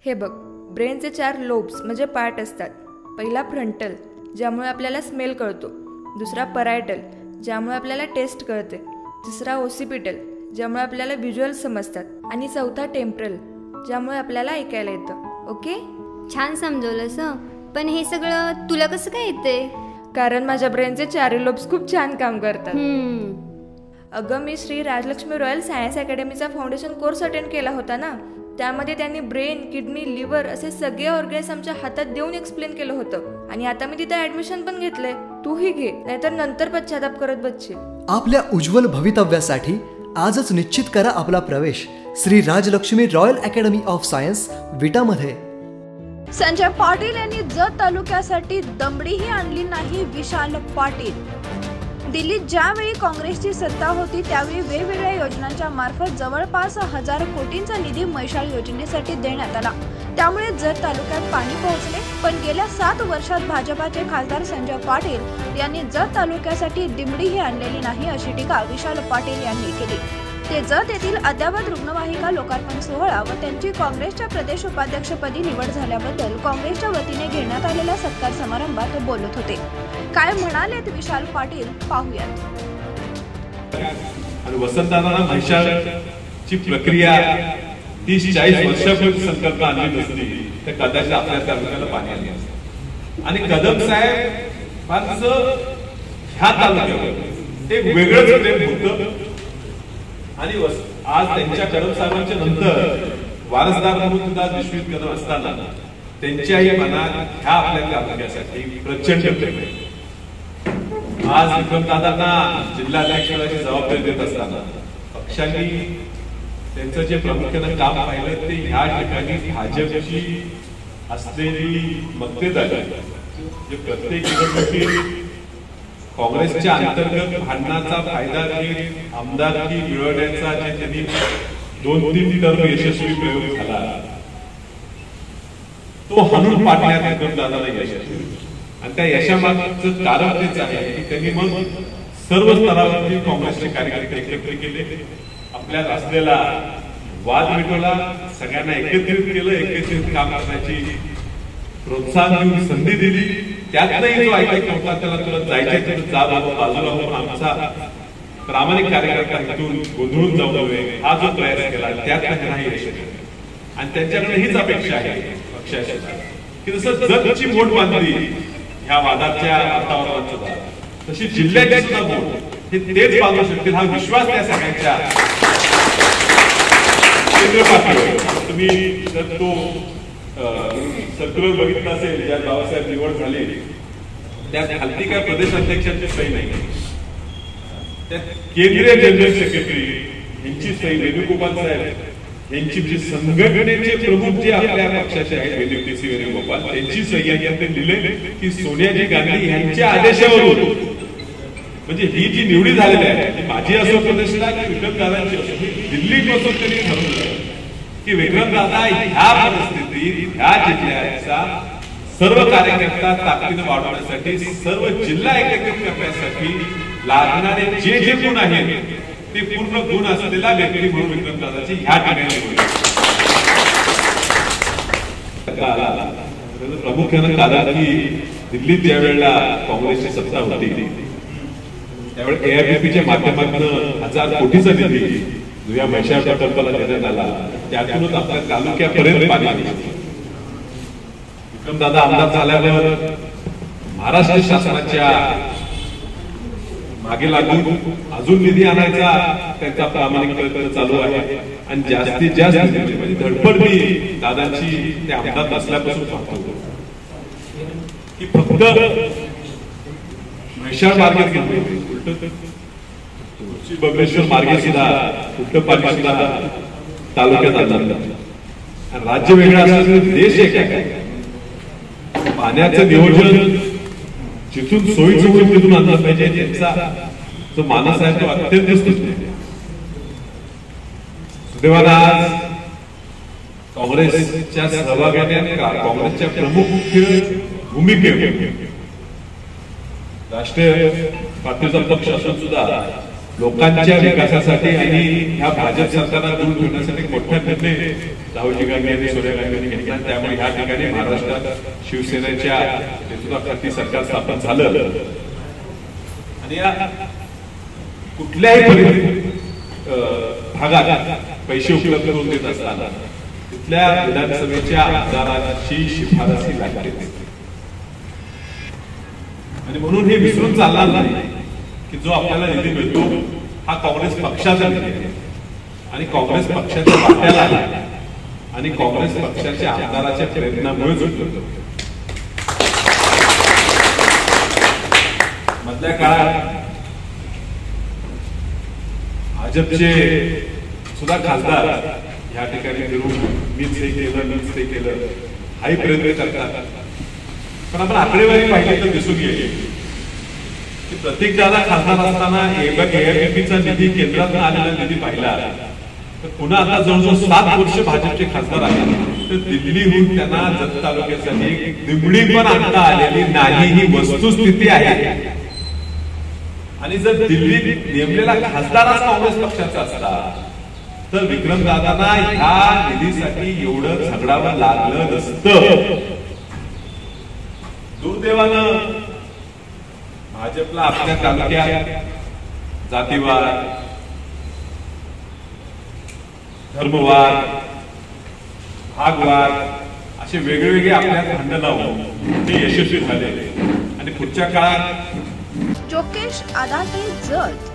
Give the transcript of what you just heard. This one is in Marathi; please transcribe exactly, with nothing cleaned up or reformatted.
हे बघ, ब्रेनचे चार लोब्स म्हणजे पार्ट असतात. पहिला फ्रंटल, ज्यामुळे आपल्याला स्मेल कळतो. दुसरा परायटल, ज्यामुळे आपल्याला टेस्ट कळते. तिसरा ओसिपिटल, ज्यामुळे आपल्याला व्हिज्युअल समजतात. आणि चौथा टेम्परल, ज्यामुळे आपल्याला ऐकायला येतं. ओके, छान समजवलंस. पण हे सगळं तुला कसं काय येते? कारण माझ्या ब्रेनचे चारही लोब्स खूप छान काम करतात. अगं, मी श्री राजलक्ष्मी रॉयल सायन्स अकॅडमीचा फाउंडेशन कोर्स अटेंड केला होता ना. त्यामध्ये त्यांनी ब्रेन, किडनी, लिव्हर असे सगळे ऑर्गन्स आमच्या हातात देऊन एक्सप्लेन केलं होतं. आणि आता मी तिथे ऍडमिशन पण घेतलंय. तूही घे, नाहीतर नंतर पश्चाताप करत बसशील. आपल्या उज्ज्वल भवितव्यासाठी आजच निश्चित करा आपला प्रवेश Shri Rajlakshmi royal academy of science विटामध्ये. संजय पाटील यांनी जत तालुक्यासाठी दमडीही आणली नाही. विशाल पाटील. दिल्लीत ज्यावेळी काँग्रेसची सत्ता होती त्यावेळी वेगवेगळ्या योजनांच्या मार्फत जवळपास हजार कोटींचा निधी मैशाळ योजनेसाठी देण्यात आला. त्यामुळे जत तालुक्यात पाणी पोहोचले. पण गेल्या सात वर्षात भाजपाचे खासदार संजय पाटील यांनी जत तालुक्यासाठी दिमडीही आणलेली नाही, अशी टीका विशाल पाटील यांनी केली. ते जत येथील अद्ययावत रुग्णवाहिका लोकार्पण सोहळा व त्यांची काँग्रेसच्या प्रदेश उपाध्यक्षपदी निवड झाल्याबद्दल काँग्रेसच्या वतीने घेण्यात आलेल्या सत्कार समारंभात बोलत होते. काय म्हणालेत विशाल पाटील पाहूयात. आणि वसंतदादा म्हैशाळची प्रक्रिया तीस चाळीस वर्षापूर्वी संकल्प आणली नसली तर कदाचित आपल्या तालुक्याला पाणी आले असते. आणि कदम साहेब फारच ह्या तालुक्यावर एक वेगळंच प्रेम होतं. आणि आज त्यांच्या कदम साहेबांच्या नंतर वारसदार म्हणून सुद्धा विश्वित कदम असताना त्यांच्याही मनात ह्या आपल्या तालुक्यासाठी प्रचंड प्रेम आहे. आज विक्रमदादांना जिल्हाध्यक्षाची जबाबदारी देत असताना पक्षांनी त्यांचं जे प्रामुख्यानं काम पाहिलं ते ह्या ठिकाणी भाजपची असलेली मक्तेदारी, जे प्रत्येक निवडणुकीत काँग्रेसच्या अंतर्गत भांडणाचा फायदा घेत आमदारकी मिळवण्याचा जे त्यांनी दोन तीन टर्म यशस्वी प्रयोग झाला तो हणून पाडण्यात विक्रमदादाला यश आले. आणि त्या यशामागचं कारण तेच आहे की त्यांनी मग सर्व स्तरावरती काँग्रेसचे कार्यकर्ते एकत्र केले, आपल्यात असलेला वाद मिटवला, सगळ्यांना एकत्रित केलं, एकत्रित काम करण्याची प्रोत्साहन देऊन संधी दिली. त्यातही जो ऐकत नव्हता त्याला तुला जायचे तर जा बाबा, बाजूला होऊन आमचा प्रामाणिक कार्यकर्ता इथून गोंधळून जाऊ नये हा जो प्रयास केला त्यात त्यांना यश आले. आणि त्यांच्याकडे हीच अपेक्षा आहे पक्षाची की जसं जतची मोठ बांधली ह्या वादाच्या वातावरणात सुद्धा, तशी जिल्ह्याची सुद्धा मोठ हे तेच बांधू शकतील हा विश्वास त्या सगळ्यांच्या केंद्र पातळीवर. तुम्ही जर तो सर्क्युलर बघितला असेल ज्या बाबासाहेब निवड झाली त्यात खालती काय प्रदेशाध्यक्षांची सही नाही, त्यात केंद्रीय जनरल सेक्रेटरी यांची सही, वेणुगोपाल साहेब यांची जी संघटनेचे प्रमुख जे आपल्या पक्षाचे आहेत वेणुकेसी वेणुगोपाल त्यांची सही आहे. ते लिहिले की सोनियाजी गांधी यांच्या आदेशावरून, म्हणजे ही जी निवडी झालेली आहे माझी असो प्रदेशला की विक्रमदादांची असो, दिल्लीपासून त्यांनी ठरवलं की विक्रमदादा ह्या परिस्थितीत ह्या जिल्ह्याचा सर्व कार्यकर्ता ताकदीने वाढवण्यासाठी, सर्व जिल्हा एकत्रित करण्यासाठी लागणारे जे जे गुण आहेत ते पूर्ण गुण असलेला व्यक्ती म्हणून विक्रमदादाची ह्या ठिकाणी प्रामुख्यानं कारण की दिल्लीत ज्या वेळेला काँग्रेसची सत्ता होती त्यावेळेस एआयबीपीच्या माध्यमातून हजार कोटीचा निधी जो या मैशाळ प्रकल्पाला देण्यात आला त्यातूनच आपल्या तालुक्यापर्यंत पाणी आले. विक्रमदादा आमदार झाल्यावर महाराष्ट्र शासनाच्या मागे लागून अजून निधी आणायचा त्यांचा प्रामाणिक प्रयत्न चालू आहे. आणि जास्तीत जास्त म्हणजे धडपड मी दादांची ते आमदार नसल्यापासून पाहतो की फक्त मैशाळ मार्गे उलट बबलेश्वर मार्गे सुद्धा उलट पाणी सुद्धा तालुक्यात आणतात. राज्य वेगळं असलं देश एक आहे. पाण्याचं नियोजन जिथून सोयीचं होईल तिथून आणलं पाहिजे. त्यांचा जो मानस आहे तो अत्यंत स्तुत्य. सुदैवानं आज काँग्रेसच्या सहभागाने काँग्रेसच्या प्रमुख भूमिकेवर राष्ट्रीय पार्टीचा पक्ष असून सुद्धा लोकांच्या विकासासाठी आणि ह्या भाजप सरकारला दूर ठेवण्यासाठी मोठा निर्णय राहुलजी गांधी आणि सोनिया गांधींनी घेतला. त्यामुळे ह्या ठिकाणी महाराष्ट्रात शिवसेनेच्या नेतृत्वाखाली सरकार स्थापन झालं. आणि या कुठल्याही भागात पैसे उपलब्ध करून देत असताना तिथल्या विधानसभेच्या आमदारांची शिफारसी लागते. आणि म्हणून हे विसरून चालणार नाही की जो आपल्याला निधी मिळतो हा काँग्रेस पक्षाचा निधी आहे आणि काँग्रेस पक्षाच्या वाट्याला आहे आणि काँग्रेस पक्षाच्या आमदाराच्या प्रयत्नामुळेच उपलब्ध होतो. मधल्या काळात भाजपचे सुद्धा खासदार या ठिकाणी फिरून मीच हे केलं मीच ते केलं हाही प्रयत्न करतात. पण आपण आकडेवारी पाहिली तर दिसून येईल की प्रत्येक दादा खासदार असताना एबीपीचा निधी केंद्रातून आलेला निधी पाहिला तर पुन्हा आता जवळजवळ सात वर्ष भाजपचे खासदार आहेत तर दिल्लीहून त्यांना जत तालुक्यासाठी दिमडी पण आणता आलेली नाही ही वस्तुस्थिती आहे. आणि जर दिल्लीत नेमलेला खासदारच काँग्रेस पक्षाचा असता तर विक्रमदादांना ह्या निधीसाठी एवढं झगडावं लागलं नसतं. दुर्दैवानं भाजपला आपल्या तालुक्यात जातीवाद, धर्मवाद, भागवाद असे वेगवेगळे आपल्यात भांडण लावून ते यशस्वी झाले. आणि पुढच्या काळात जोकेश आदाते जत